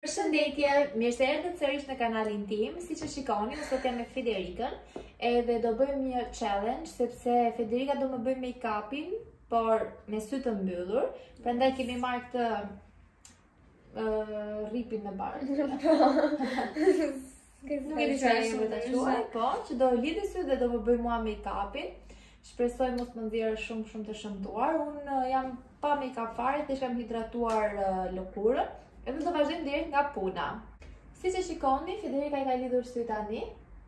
Përshëndetje, mirë se erdhët sërish në kanalin tim. Siç e shikoni, unë sot jam me Federikën, edhe do bëjmë një challenge sepse Federika do më bëj make-upin, por me sy të mbyllur. Prandaj kemi marrë këtë rripin me barë. Nuk e di çfarë është ta quaj, po që do lidhë sy dhe do më bëj mua make-upin. Shpresoj mos më nxjerrë shumë të shëmtuar. Unë jam pa make-up fare, thjesht kam hidratuar lëkurën. Edhe do vazhdojmë direkt nga puna. Siç e shikoni, Federika I ka lidhur sy tani.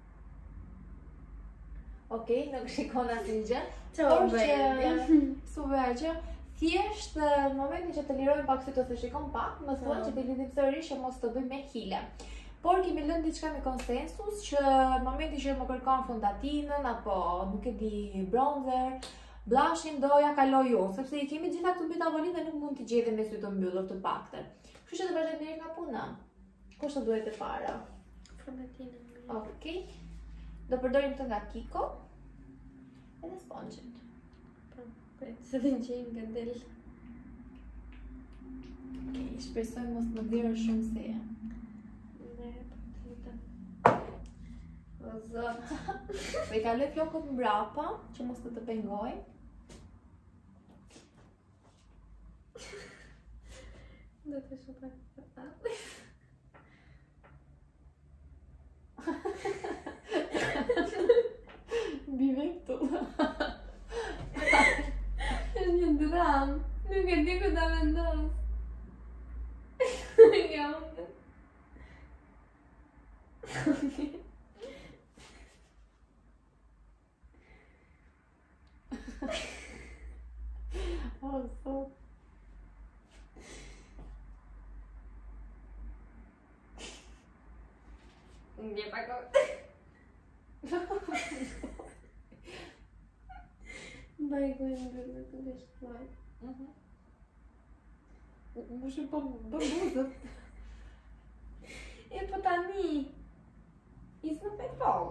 Okej, nuk shikon asnjë. Por që që thjesht në momentin që të lirojmë pak syt ose shikon pak, më thuan që të lidhim sërish që mos të bëjmë me hile. Por kemi lënë diçka me konsensus që në momentin që më kërkon fondatinën apo nuk e di bronzer, blushin do ja kaloj unë, sepse I kemi gjitha këtu mbi tavolinë dhe nuk mund t'i gjejmë me sy të mbyllur të paktën. Kështu që të vazhdojmë direkt nga puna. Kush të duhet e para? Fondatinën. Okej. Do përdorim të nga Kiko edhe spongjin. Po, se të gjejmë nga del. Okej, shpresoj mos më nxjerrë shumë seje. O zot. Po I kaloj flokët mbrapa që mos të pengoj. Do të shoh pak të Bive këtu. është një dram. Nuk e di ku ta vendos. Ja unë. O zot. Nie pago. Bajgojnë në të deshtuar. Më shumë po buzët. E po tani. Isë në pet falë.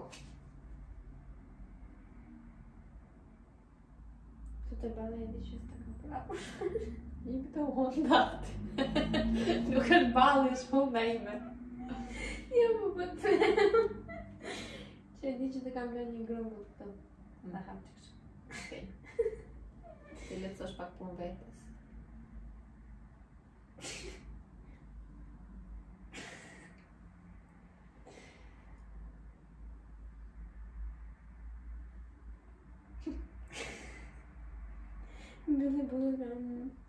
Që të bale e di që së të kam prapë. Jemi të hondat. Nuk është balë I shpo me ime. Ja po të që e di që të kam lënë një grumbull këto. Në hap që kështë. Okej. Ti letësosh pak punë vetës. Mbylli bullën.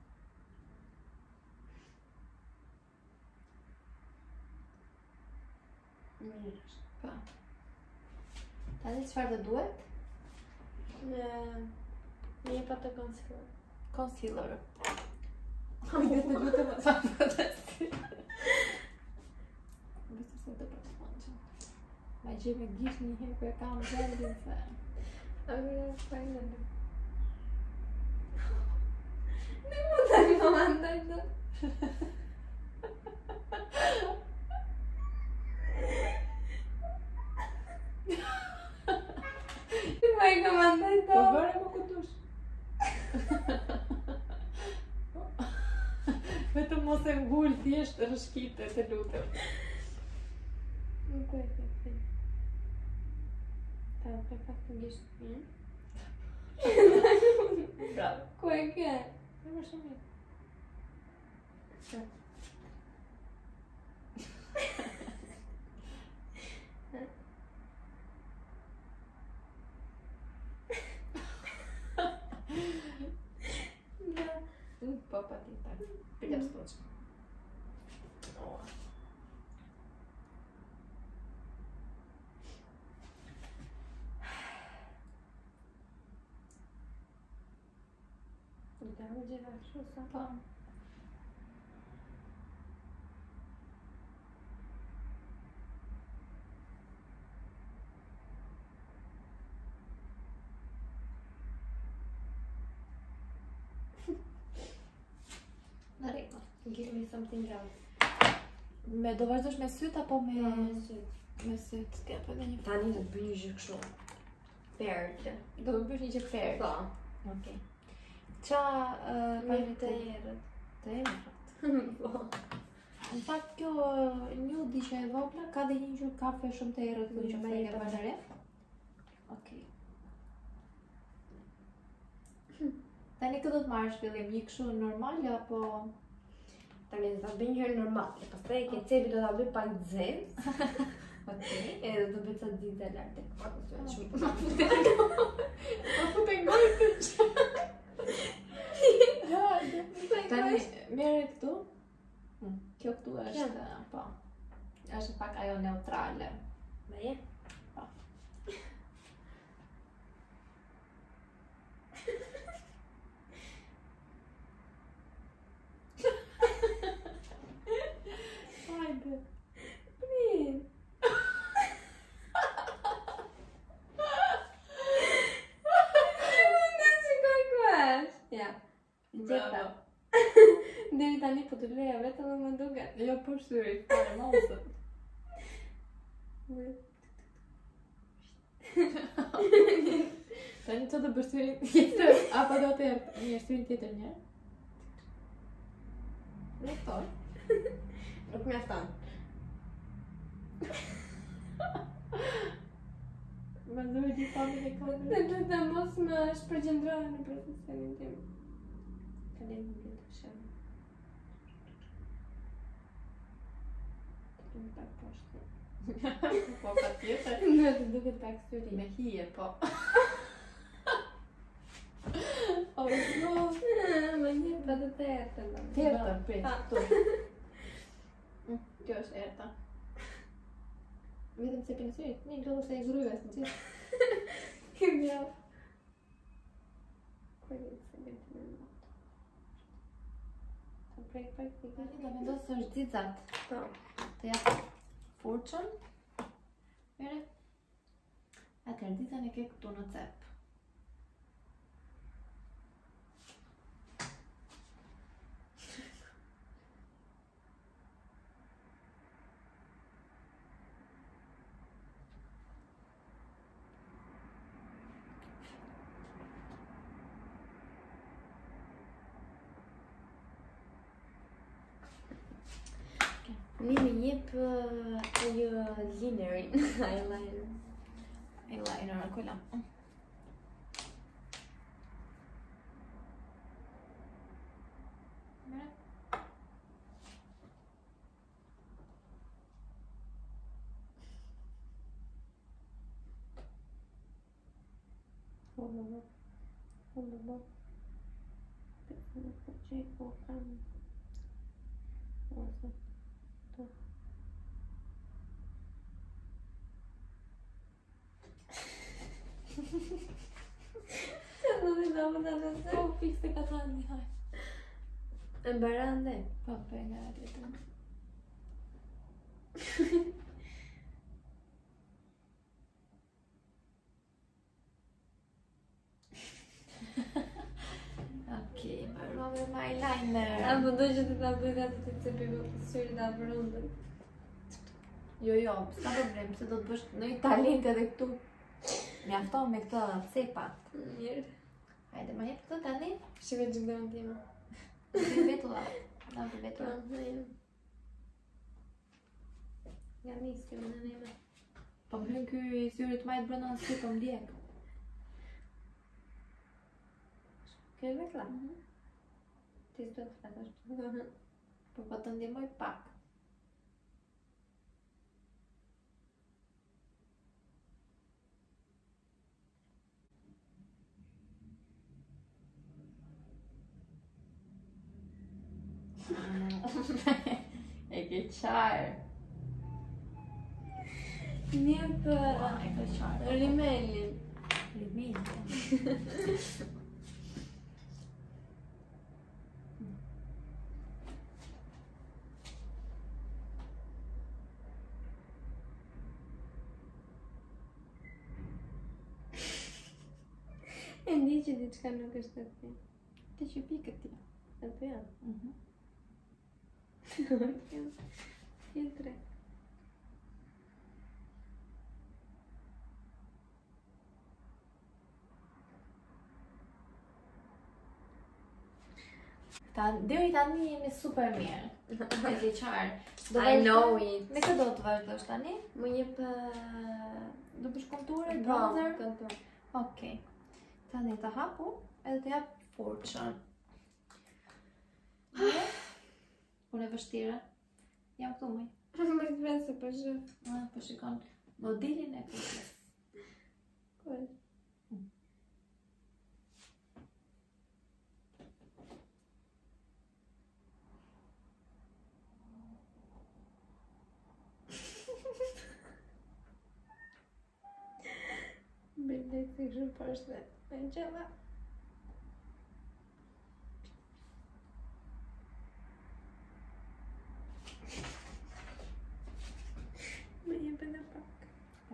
Mirë është. Pa. Tani çfarë të duhet? Një pa të concealer. Concealer. Hajde të lutem më sa të si. Vështë se të për spongjën. Ma I gjej me gisht një herë për e kam gjendin se. A me e shpajnë në. Nuk mund të një mandaj të. Ma I komandaj to. Po bërë më këtush. Vetëm mos e mbull thjesht rëshkite të lutem. Nuk e ke. Ta për pak të ngisht një. Bravo. Ku e ke? E më shumë mirë. Po, pa ti, tak. Pilja stoqë. Da më gjitha shu sa. Po. Në rregull. Give me something else. Me do vazhdosh me syt apo me syt. Me syt? T'ja po edhe një. Tani do të bëj një gjë kështu. Perlë. Do më bësh një gjë perlë. Po. Okej. Qa Me të erët. Të erët? Po. Në fakt kjo një di që e vogla ka dhe një ngjyrë kafe shumë të errët kur që e ke parë re. Okej. Tani këtë do të marrësh fillim një kështu normal apo Tani do ta bëj një herë normale, pastaj keqepi do ta bëj pak zezë. okej. Edhe do bëj ca dita lart tek pak shumë. Po futem gojë të Tani merre këtu. Kjo këtu është, po. Është pak ajo neutrale. Me je? Po. Hajde. Prit. Ja. Gjeta. Deri tani po të leja vetëm dhe më duket. Jo për syri, fare mosë. Tani që të bësh syrin tjetër, apo do të erë një syrin tjetër një? Mjafton. Nuk mjafton. Vazhdoj di famin e kamerës. Dhe du të mos më shpërgjendrohen në profesionin tim. Kalem më vjetë të shemë. Të kemi pak poshtë. Po pa tjetër. Duhet të duket pak syri. Me hije, po. O, no. Më një pa të të ertë. Tjetër, prit, tu. Kjo është erta. Vetëm se pinë syrit, një do se e zhryves në gjithë. Kemi ja. Kërë se bëjtë në më. Të prejk pak të Tani do vendosë së është dzizat. Po. Të japë furçën. Mere. Atër, dzizan e ke këtu në cep. Një më jep ajo linerin, eyeliner. Eyeliner, kujla. Mere. Hold på check på fram. Och så då. Sen det där med den så fick det att han i här. En barande. Pappa är nära lite. Okej, börjar med eyeliner. Ja, men då kände jag att det inte blev så där barande. Jo, s'ka problem, se do të bësh në talent edhe këtu. Mjafton me këto cepat. Mirë. Hajde, ma jep këtë tani. Shikoj gjykatën time. Vetulla. Na për vetulla. Ja nis kemi në neve. Po më hyn ky i syrit majt brenda në sy po m'djek. Ke vetla? Ti s'do të flasësh. Po po të ndihmoj pak. E ke qarë. Një për E ke qarë. rimelin. Rimini. E ndi që diçka nuk është aty. Ti që pikët ti. Aty ja. Filtre. Deri tani jemi super mirë. E di qarë. I know it. Me këtë do të vazhdosh tani? Më jep... Do bësh konture, Po, bronzer? kontur. Okej. Tani të hapu, edhe të jap forçën. Unë e vështire. Jam këtu mëj. Më të vjen se për shë. Po shikon modelin e forçës. Kull. Bëllë të këshu përshë dhe në qëlla. Më jepë në pak.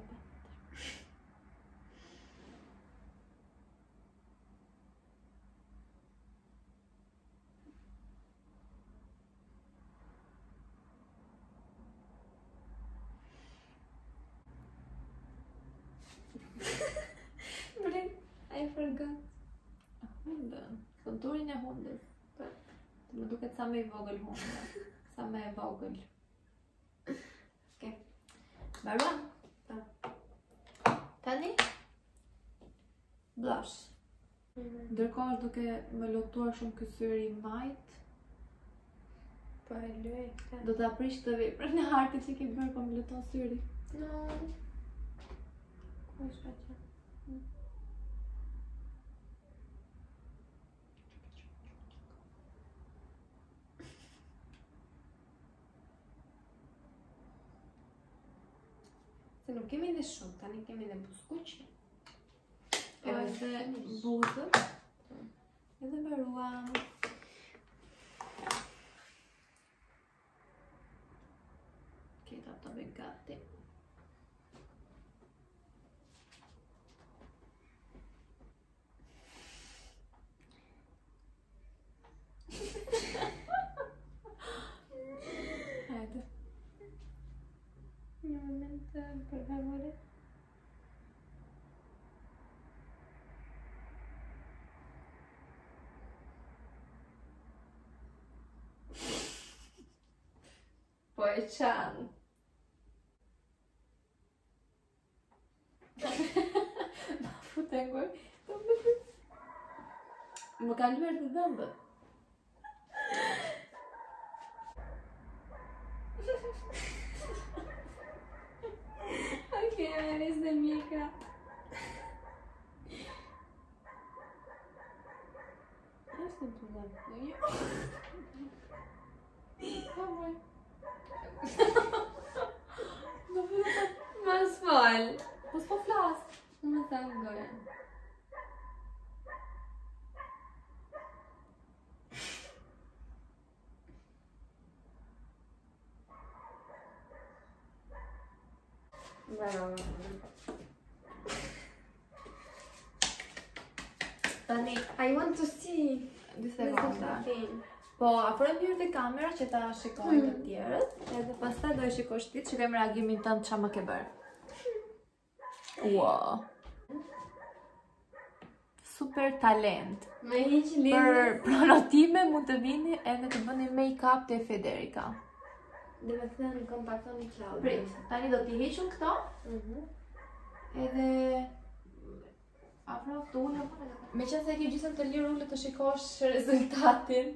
I forgot. Hundën. Konturin e hundës. Të më duket sa me i vogël hundë. Sa me e vogël. Okej. Mbaruam? Tani? Blush. Ndërkohë është duke më lotuar shumë ky syri i majt. Po e luaj. Do ta prish këtë veprën në hartë që ke bërë, po më loton syri. No. Ku është që? Se nuk kemi dhe shumë, tani kemi dhe buskuqe. Edhe buzët. Edhe mbaruam. Këta të bëj gati. Hajde. Një moment, për favore. Po e qanë. Ma fute ngoj. Më ka luer të dëmbët. Okej, merres dhe mjekra. Është të dëmbët. Jo. Po moj. Do vë të... Mas fal. Po s'po flas. Më thamë gojën. Bravo. Tani, I want to see. dy This is sekonda. the thing. Po, afro mirë te kamera që ta shikojnë të tjerët. Edhe pastaj do e shikosh ti, shikojmë reagimin tënd çfarë më ke bërë. Wow. Super talent. Me hiq Për lidhje. pronotime mund të vini edhe të bëni make-up te Federica. Dhe me thënë kompaktoni Claudia. Prit, tani do t'i heqim këto. Edhe afro të ulë. Me qenë se ke gjysmë të lirë ulë të shikosh rezultatin.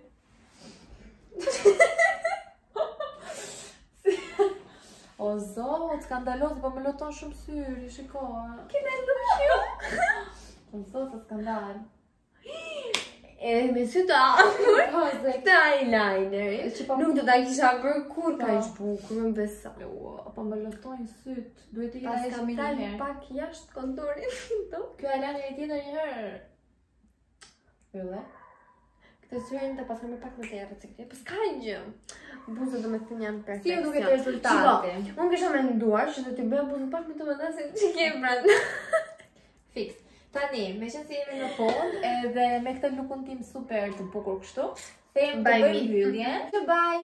O zot, skandaloz, po më loton shumë syri, shiko. Kena lukju. O zot, skandal. Edhe me sy të apur. Këtë eyeliner. Që po Nuk do ta kisha bërë kur ka ish bukur, më beso. Po më lotojnë syt. Duhet të Pas jetë kam një dalë herë. pak jashtë kontorit. Kjo eyeliner e tjetër një herë. Ylle. Këtë syrin të paska me pak më të erë ciklet. Po s'ka gjë. Buzët do me thënë janë Si perfekcion. ju duket rezultati? Shiko, unë kisha menduar që do t'i bëja buzën pak më të mëdha se që ke brenda. Fix. Tani, me qenë se jemi në fond, edhe me këtë lukun tim super të bukur kështu, them të Bye, bëjmë Mi. mbylljen. Bye!